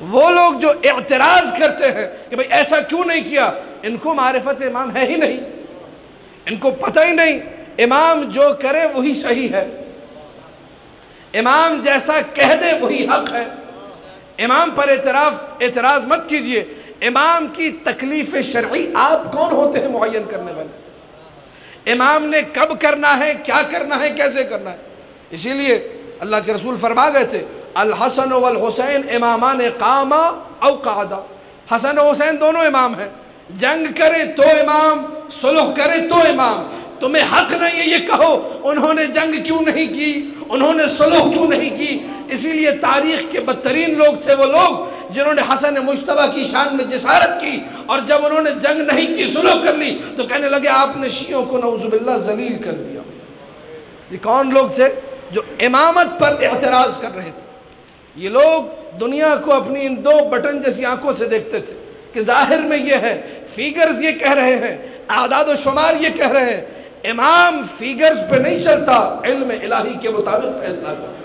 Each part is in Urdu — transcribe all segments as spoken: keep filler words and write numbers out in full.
وہ لوگ جو اعتراض کرتے ہیں کہ بھئی ایسا کیوں نہیں کیا، ان کو معرفت امام ہے ہی نہیں، ان کو پتہ ہی نہیں امام جو کرے وہی صحیح ہے، امام جیسا کہہ دے وہی حق ہے۔ امام پر اعتراف اعتراض مت کیجئے، امام کی تکلیف شرعی آپ کون ہوتے ہیں معین کرنے والے؟ امام نے کب کرنا ہے، کیا کرنا ہے، کیسے کرنا ہے؟ اسی لیے اللہ کے رسول فرما گئے تھے الحسن والحسین امامان قاما او قعدا، حسن و حسین دونوں امام ہیں، جنگ کرے تو امام، صلح کرے تو امام۔ تمہیں حق نہیں ہے یہ کہو انہوں نے جنگ کیوں نہیں کی، انہوں نے صلح کیوں نہیں کی۔ اسی لیے تاریخ کے بدترین لوگ تھے وہ لوگ جنہوں نے حسن مجتبیٰ کی شان میں جسارت کی، اور جب انہوں نے جنگ نہیں کی، صلح کر لی، تو کہنے لگے آپ نے شیعوں کو نعوذ باللہ ذلیل کر دیا۔ یہ کون لوگ تھے جو امامت پر اعتراض کر رہے تھے؟ یہ لوگ دنیا کو اپنی ان دو بٹن جیسی آنکھوں سے دیکھتے تھے کہ ظاہر میں یہ ہے، فیگرز یہ کہہ رہے ہیں، اعداد و شمار یہ کہہ رہے ہیں، امام فیگرز پہ نہیں چلتا، علم الہی کے مطابق فیصلہ کرتا۔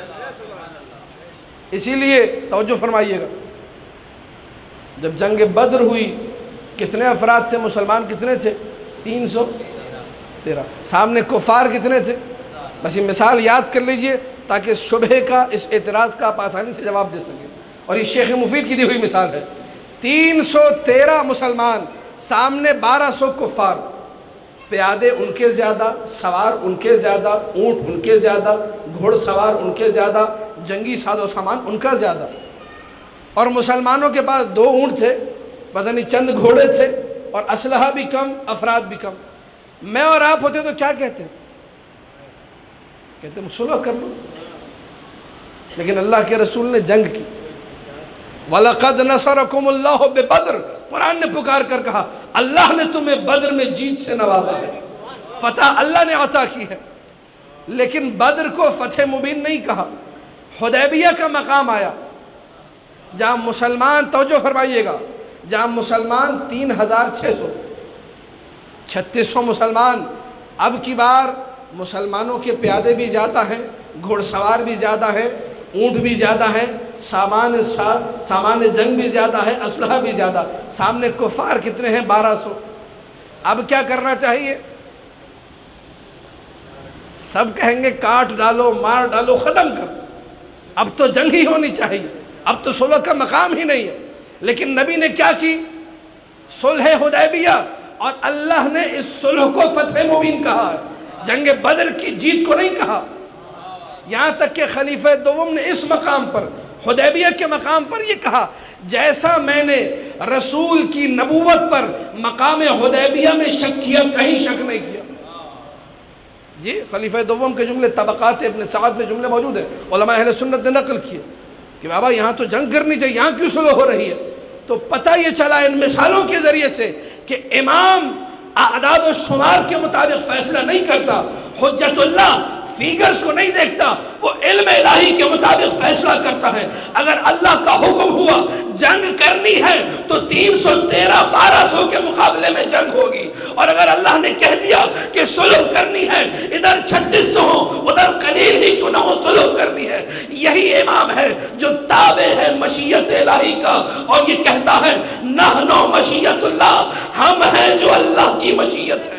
اسی لیے توجہ فرمائیے گا، جب جنگ بدر ہوئی کتنے افراد تھے مسلمان؟ کتنے تھے؟ تین سو تیرہ۔ سامنے کفار کتنے تھے؟ بس یہ مثال یاد کر لیجئے تاکہ اس شبہ کا، اس اعتراض کا آپ آسانی سے جواب دے سکیں، اور یہ شیخ مفید کی دی ہوئی مثال ہے۔ تین سو تیرہ مسلمان، سامنے بارہ سو کفار، پیادے ان کے زیادہ، سوار ان کے زیادہ، اونٹ ان کے زیادہ، گھوڑ سوار ان کے زیادہ، جنگی ساز و سامان ان کا زیادہ، اور مسلمانوں کے پاس دو اونٹ تھے، پتہ نہیں چند گھوڑے تھے، اور اسلحہ بھی کم، افراد بھی کم۔ میں اور آپ ہوتے تو کیا کہتے ہیں؟ کہتے ہیں صلح کر لو، لیکن اللہ کے رسول نے جنگ کی۔ وَلَقَدْ نَصَرَكُمُ اللَّهُ بِبَدْرٍ، قرآن نے پکار کر کہا اللہ نے تمہیں بدر میں جیت سے نوازا ہے، فتح اللہ نے عطا کی ہے۔ لیکن بدر کو فتح مبین نہیں کہا، حدیبیہ کا مقام آیا جہاں مسلمان، توجہ فرمائیے گا، جہاں مسلمان تین ہزار چھ سو، چھتیس سو مسلمان، اب کی بار مسلمانوں کے پیادے بھی زیادہ ہیں، گھوڑ سوار بھی زیادہ ہیں، اونٹ بھی زیادہ ہیں، سامان سامان جنگ بھی زیادہ ہے، اسلحہ بھی زیادہ، سامنے کفار کتنے ہیں؟ بارہ سو۔ اب کیا کرنا چاہیے؟ سب کہیں گے کاٹ ڈالو، مار ڈالو، ختم کر، اب تو جنگ ہی ہونی چاہیے، اب تو صلح کا مقام ہی نہیں ہے۔ لیکن نبی نے کیا کی؟ صلح حدیبیہ، اور اللہ نے اس صلح کو فتح مبین کہا ہے، جنگ بدر کی جیت کو نہیں کہا۔ یہاں تک کہ خلیفہ دوم نے اس مقام پر، حدیبیہ کے مقام پر یہ کہا جیسا میں نے رسول کی نبوت پر مقام حدیبیہ میں شک کیا، کہیں شک نہیں کیا۔ جی خلیفہ دوم کے جملے طبقات ابن سعد میں جملے موجود ہیں، علماء اہل سنت نے نقل کیے کہ بابا یہاں تو جنگ کرنی چاہیے، یہاں کیوں صلح ہو رہی ہے؟ تو پتہ یہ چلا ان مثالوں کے ذریعے سے کہ امام اعداد و شمار کے مطابق فیصلہ نہیں کرتا، حجت اللہ فیگرز کو نہیں دیکھتا، وہ علم الہی کے مطابق فیصلہ کرتا ہے۔ اگر اللہ کا حکم ہوا جنگ کرنی ہے تو تین سو تیرہ بارہ سو کے مقابلے میں جنگ ہوگی، اور اگر اللہ نے کہہ دیا کہ صلح کرنی ہے، ادھر چھتیس سو ہو ادھر قلیل ہی کیوں نہ ہو، صلح کرنی ہے۔ یہی امام ہے جو تابع ہے مشیت الہی کا، اور یہ کہتا ہے نحن مشیت اللہ، ہم ہیں جو اللہ کی مشیت ہے۔